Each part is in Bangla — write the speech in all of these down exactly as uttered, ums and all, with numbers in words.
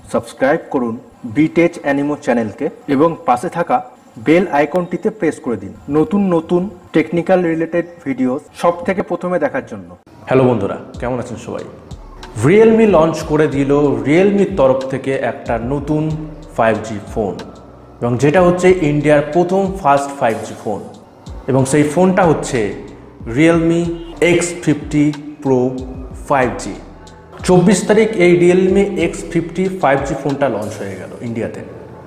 সাবস্ক্রাইব করুন বিটেচ অ্যানিমো চ্যানেলকে এবং পাশে থাকা বেল আইকনটিতে প্রেস করে দিন নতুন নতুন টেকনিক্যাল রিলেটেড ভিডিও সব থেকে প্রথমে দেখার জন্য। হ্যালো বন্ধুরা, কেমন আছেন সবাই? রিয়েলমি লঞ্চ করে দিল রিয়েলমির তরফ থেকে একটা নতুন ফাইভ জি ফোন, এবং যেটা হচ্ছে ইন্ডিয়ার প্রথম ফার্স্ট ফাইভ জি ফোন, এবং সেই ফোনটা হচ্ছে Realme X fifty pro five G. চব্বিশ তারিখ এই Realme X fifty five G ফোনটা লঞ্চ হয়ে গেল ইন্ডিয়াতে।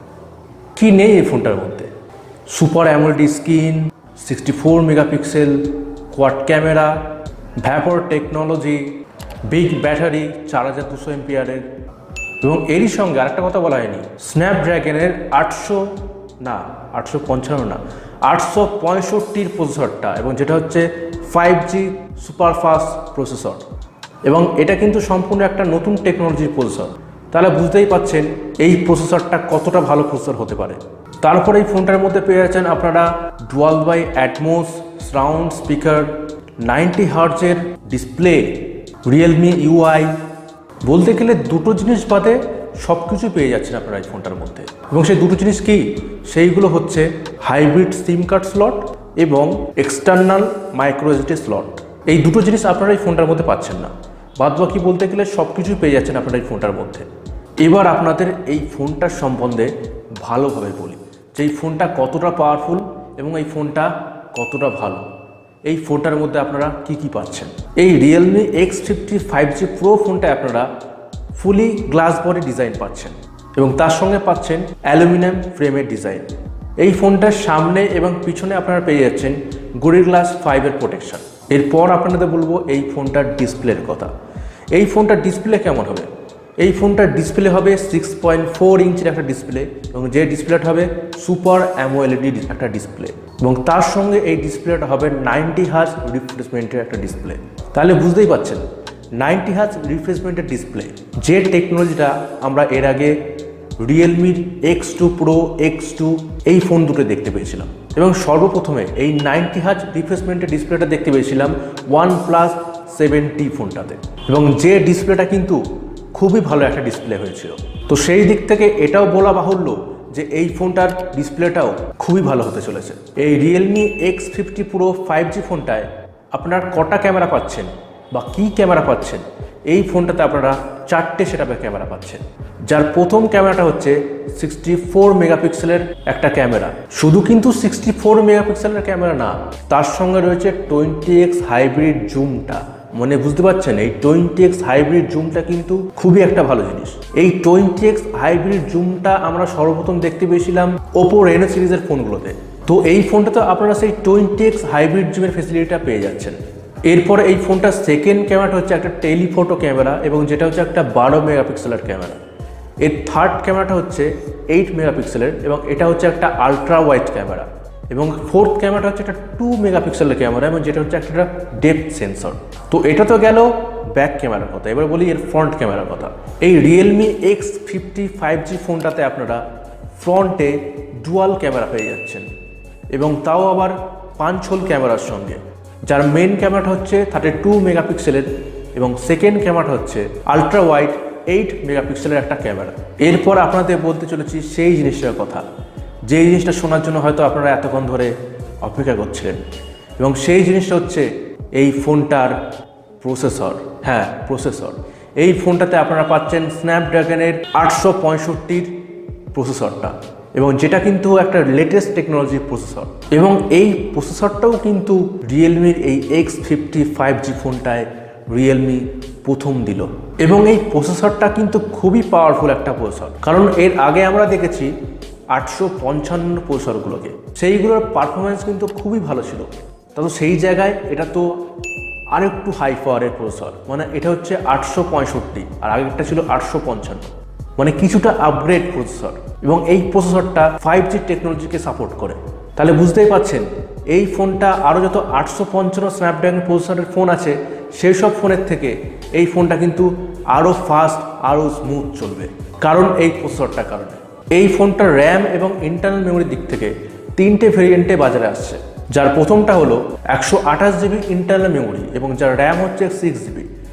কি নেই এই ফোনটার মধ্যে? Super AMOLED screen, sixty four megapixel quad camera, vapour technology, big battery চার হাজার দুশো এমপিয়ারের, এবং এরই সঙ্গে আরেকটা কথা বলা হয়নি, স্ন্যাপড্রাগনের আটশো না আটশো পঞ্চান্ন না আটশো পঁয়ষট্টির প্রসেসরটা, এবং যেটা হচ্ছে ফাইভ জি সুপারফাস্ট প্রসেসর, এবং এটা কিন্তু সম্পূর্ণ একটা নতুন টেকনোলজির প্রসেসর। তাহলে বুঝতেই পাচ্ছেন এই প্রসেসরটা কতটা ভালো প্রসেসর হতে পারে। তারপরে এই ফোনটার মধ্যে পেয়ে যাচ্ছেন আপনারা dual by Atmos sound speaker, ninety হার্টজের ডিসপ্লে, রিয়েলমি ইউআই, বলতে গেলে দুটো জিনিস বাদে সব কিছু পেয়ে যাচ্ছেন আপনারা এই ফোনটার মধ্যে। এবং সেই দুটো জিনিস কি? সেইগুলো হচ্ছে হাইব্রিড সিম কার্ড স্লট এবং এক্সটার্নাল মাইক্রো এসডি স্লট। এই দুটো জিনিস আপনারা এই ফোনটার মধ্যে পাচ্ছেন না, বাদ বাকি বলতে গেলে সব কিছুই পেয়ে যাচ্ছেন আপনারা এই ফোনটার মধ্যে। এবার আপনাদের এই ফোনটার সম্বন্ধে ভালোভাবে বলি যে এই ফোনটা কতটা পাওয়ারফুল এবং এই ফোনটা কতটা ভালো। এই ফোনটার মধ্যে আপনারা কি কি পাচ্ছেন? এই Realme X fifty five G pro ফোনটা আপনারা ফুলি গ্লাস বডি ডিজাইন পাচ্ছেন, এবং তার সঙ্গে পাচ্ছেন অ্যালুমিনিয়াম ফ্রেমের ডিজাইন। এই ফোনটার সামনে এবং পিছনে আপনারা পেয়ে যাচ্ছেন গরিলা গ্লাস ফাইভের প্রোটেকশন। এরপর আপনাদের বলবো এই ফোনটার ডিসপ্লের কথা। এই ফোনটার ডিসপ্লে কেমন হবে? এই ফোনটার ডিসপ্লে হবে সিক্স পয়েন্ট ফোর ইঞ্চের একটা ডিসপ্লে, এবং যে ডিসপ্লেটা হবে সুপার অ্যামোলেড একটা ডিসপ্লে, এবং তার সঙ্গে এই ডিসপ্লেটা হবে নাইনটি হার্জ রিফ্রেশমেন্টের একটা ডিসপ্লে। তাহলে বুঝতেই পারছেন নাইনটি হার্জ রিফ্রেশমেন্টের ডিসপ্লে, যে টেকনোলজিটা আমরা এর আগে রিয়েলমির X two pro, X two এই ফোন দুটো দেখতে পেয়েছিলাম, এবং সর্বপ্রথমে এই নাইনটি হার্জ রিফ্রেশমেন্টের ডিসপ্লেটা দেখতে পেয়েছিলাম ওয়ান প্লাস সেভেন্টি ফোনটাতে, এবং যে ডিসপ্লেটা কিন্তু খুবই ভালো একটা ডিসপ্লে হয়েছিল। তো সেই দিক থেকে এটাও বলা বাহুল্য যে এই ফোনটার ডিসপ্লেটাও খুবই ভালো হতে চলেছে। এই Realme X fifty pro five G ফোনটায় আপনার কটা ক্যামেরা পাচ্ছেন বা কী ক্যামেরা পাচ্ছেন? এই ফোনটাতে আপনারা চারটে সেটআপের ক্যামেরা পাচ্ছেন, যার প্রথম ক্যামেরাটা হচ্ছে সিক্সটি ফোর মেগাপিক্সেলের একটা ক্যামেরা। শুধু কিন্তু সিক্সটি ফোর মেগাপিক্সেলের ক্যামেরা না, তার সঙ্গে রয়েছে টোয়েন্টি এক্স হাইব্রিড জুমটা। মানে বুঝতে পারছেন এই টোয়েন্টি এক্স হাইব্রিড জুমটা কিন্তু খুবই একটা ভালো জিনিস। এই টোয়েন্টি এক্স হাইব্রিড জুমটা আমরা সর্বপ্রথম দেখতে পেয়েছিলাম ওপো রেনো সিরিজের ফোনগুলোতে। তো এই ফোনটাতে আপনারা সেই টোয়েন্টি এক্স হাইব্রিড জুমের ফেসিলিটিটা পেয়ে যাচ্ছেন। এরপরে এই ফোনটার সেকেন্ড ক্যামেরাটা হচ্ছে একটা টেলিফোটো ক্যামেরা, এবং যেটা হচ্ছে একটা বারো মেগাপিক্সেলের ক্যামেরা। এর থার্ড ক্যামেরাটা হচ্ছে এইট মেগাপিক্সেলের, এবং এটা হচ্ছে একটা আলট্রা ওয়াইড ক্যামেরা, এবং ফোর্থ ক্যামেরাটা হচ্ছে একটা টু মেগাপিক্সেলের ক্যামেরা, এবং যেটা হচ্ছে একটা ডেপথ সেন্সর। তো এটা তো গেল ব্যাক ক্যামেরার কথা। এবার বলি এর ফ্রন্ট ক্যামেরার কথা। এই Realme X fifty five G ফোনটাতে আপনারা ফ্রন্টে ডুয়াল ক্যামেরা পেয়ে যাচ্ছেন, এবং তাও আবার পাঁচ হোল ক্যামেরার সঙ্গে, যার মেন ক্যামেরাটা হচ্ছে থার্টি টু মেগাপিক্সেলের, এবং সেকেন্ড ক্যামেরাটা হচ্ছে আলট্রা ওয়াইড এইট মেগাপিক্সেলের একটা ক্যামেরা। এরপর আপনাদের বলতে চলেছি সেই জিনিসটার কথা, যে জিনিসটা শোনার জন্য হয়তো আপনারা এতক্ষণ ধরে অপেক্ষা করছিলেন, এবং সেই জিনিসটা হচ্ছে এই ফোনটার প্রসেসর। হ্যাঁ, প্রসেসর। এই ফোনটাতে আপনারা পাচ্ছেন স্ন্যাপড্রাগনের আটশো পঁয়ষট্টির প্রসেসরটা, এবং যেটা কিন্তু একটা লেটেস্ট টেকনোলজির প্রসেসর, এবং এই প্রসেসরটাও কিন্তু রিয়েলমির এই এক্স ফিফটি ফাইভ জি ফোনটায় রিয়েলমি প্রথম দিল। এবং এই প্রসেসরটা কিন্তু খুবই পাওয়ারফুল একটা প্রসেসর, কারণ এর আগে আমরা দেখেছি আটশো পঞ্চান্ন প্রসেসরগুলোকে, সেইগুলোর পারফরমেন্স কিন্তু খুবই ভালো ছিল। তো সেই জায়গায় এটা তো আরেকটু হাই পাওয়ারের প্রসেসর, মানে এটা হচ্ছে আটশো পঁয়ষট্টি, আর আগেরটা ছিল আটশো পঞ্চান্ন, মানে কিছুটা আপগ্রেড প্রসেসর, এবং এই প্রসেসরটা ফাইভ জি টেকনোলজিকে সাপোর্ট করে। তাহলে বুঝতেই পারছেন এই ফোনটা আরও যত আটশো পঞ্চান্ন স্ন্যাপড্রাগন প্রসেসরের ফোন আছে সেই সব ফোনের থেকে এই ফোনটা কিন্তু আরও ফাস্ট, আরও স্মুথ চলবে, কারণ এই প্রসেসরটার কারণে। এই ফোনটার র্যাম এবং ইন্টারনাল মেমোরির দিক থেকে তিনটে ভেরিয়েন্টে বাজারে আসছে, যার প্রথমটা হলো একশো আঠাশ জিবি ইন্টারনাল মেমোরি, এবং যার র্যাম হচ্ছে সিক্স জিবি।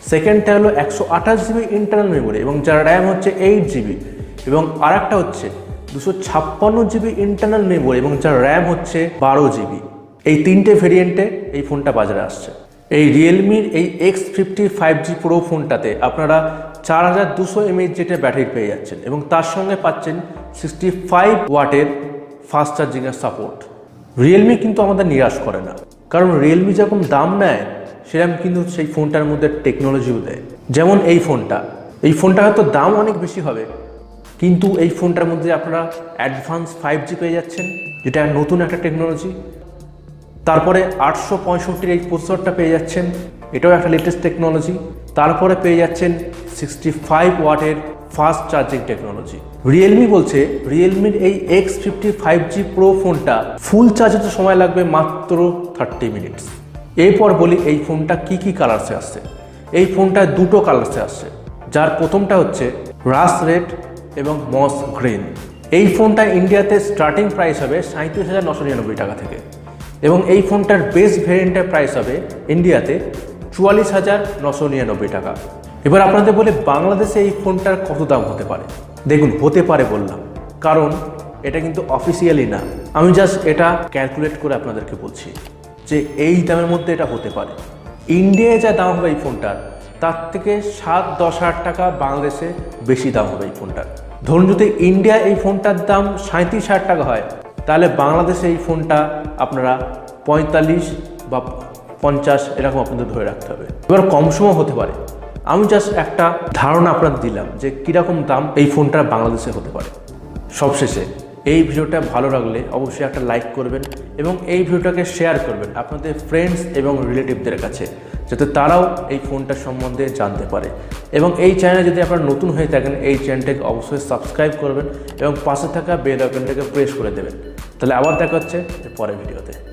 সেকেন্ডটা হলো একশো আঠাশ জিবি ইন্টারনাল মেমোরি এবং যার র্যাম হচ্ছে এইট জিবি এবং আর একটা হচ্ছে দুশো ছাপ্পান্ন জিবি ইন্টারনাল মেমোরি এবং যার র্যাম হচ্ছে বারো জিবি। এই তিনটে ভেরিয়েন্টে এই ফোনটা বাজারে আসছে। এই রিয়েলমির এই X fifty five G pro ফোনটাতে আপনারা চার হাজার দুশো এমএইচ যেটা ব্যাটারি পেয়ে যাচ্ছেন এবং তার সঙ্গে পাচ্ছেন সিক্সটি ফাইভ ওয়াটের ফাস্ট চার্জিংয়ের সাপোর্ট। রিয়েলমি কিন্তু আমাদের নিরাশ করে না, কারণ রিয়েলমি যেরকম দাম নেয় সেরকম কিন্তু সেই ফোনটার মধ্যে টেকনোলজিও দেয়। যেমন এই ফোনটা, এই ফোনটা হয়তো দাম অনেক বেশি হবে, কিন্তু এই ফোনটার মধ্যে আপনারা অ্যাডভান্স ফাইভ জি পেয়ে যাচ্ছেন, যেটা নতুন একটা টেকনোলজি। তারপরে আটশো পঁয়ষট্টির এই প্রসেসরটা পেয়ে যাচ্ছেন, এটাও একটা লেটেস্ট টেকনোলজি। তারপরে পেয়ে যাচ্ছেন সিক্সটি ফাইভ ওয়াটের ফাস্ট চার্জিং টেকনোলজি। রিয়েলমি বলছে রিয়েলমির এই X fifty five G pro ফোনটা ফুল চার্জে তো সময় লাগবে মাত্র থার্টি মিনিটস। এরপর বলি এই ফোনটা কি কি কালার্সে আসছে। এই ফোনটা দুটো কালার্সে আসছে, যার প্রথমটা হচ্ছে রাস রেড এবং মস গ্রিন। এই ফোনটা ইন্ডিয়াতে স্টার্টিং প্রাইস হবে সাঁত্রিশ হাজার নশো নিরানব্বই টাকা থেকে এবং এই ফোনটার বেস্ট ভেরিয়েন্টের প্রাইস হবে ইন্ডিয়াতে চুয়াল্লিশ হাজার নশো নিরানব্বই টাকা। এবার আপনাদের বলে বাংলাদেশে এই ফোনটার কত দাম হতে পারে। দেখুন, হতে পারে বললাম, কারণ এটা কিন্তু অফিসিয়ালি না, আমি জাস্ট এটা ক্যালকুলেট করে আপনাদেরকে বলছি যে এই দামের মধ্যে এটা হতে পারে। ইন্ডিয়ায় যা দাম হবে এই ফোনটার, তার থেকে সাত দশ হাজার টাকা বাংলাদেশে বেশি দাম হবে এই ফোনটার। ধরুন যদি ইন্ডিয়া এই ফোনটার দাম সাঁত্রিশ হাজার টাকা হয়, তাহলে বাংলাদেশে এই ফোনটা আপনারা পঁয়তাল্লিশ বা পঞ্চাশ এরকম আপনাদের ধরে রাখতে হবে। এবার কম সময় হতে পারে, আমি জাস্ট একটা ধারণা আপনাদের দিলাম যে কীরকম দাম এই ফোনটা বাংলাদেশে হতে পারে। সবশেষে এই ভিডিওটা ভালো লাগলে অবশ্যই একটা লাইক করবেন এবং এই ভিডিওটাকে শেয়ার করবেন আপনাদের ফ্রেন্ডস এবং রিলেটিভদের কাছে, যাতে তারাও এই ফোনটার সম্বন্ধে জানতে পারে। এবং এই চ্যানেলে যদি আপনারা নতুন হয়ে থাকেন, এই চ্যানেলটাকে অবশ্যই সাবস্ক্রাইব করবেন এবং পাশে থাকা বেল আইকনটাকে প্রেস করে দেবেন। তাহলে আবার দেখা হচ্ছে পরের ভিডিওতে।